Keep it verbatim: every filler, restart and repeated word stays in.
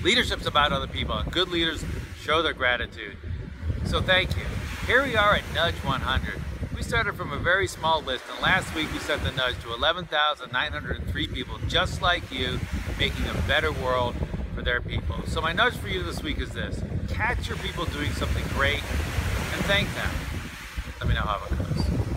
Leadership's about other people, and good leaders show their gratitude. So thank you. Here we are at Nudge one hundred. We started from a very small list, and last week we set the nudge to eleven thousand nine hundred three people just like you, making a better world for their people. So my nudge for you this week is this: catch your people doing something great and thank them. Let me know how it goes.